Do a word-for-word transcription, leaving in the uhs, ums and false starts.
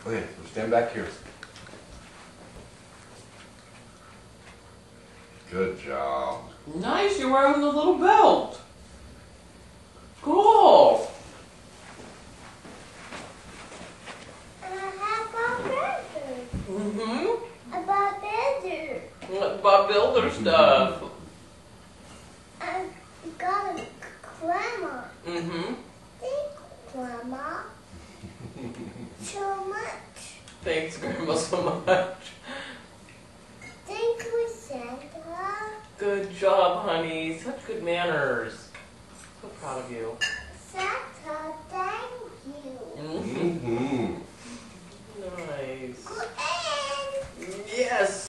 Okay, so stand back here. Good job. Nice, you're wearing the little belt. Cool. Mm-hmm. About builder. About builder stuff. I got a grandma. Mm-hmm. Thank Grandma so much. Thanks, Grandma, so much. Thank you, Santa. Good job, honey. Such good manners. So proud of you.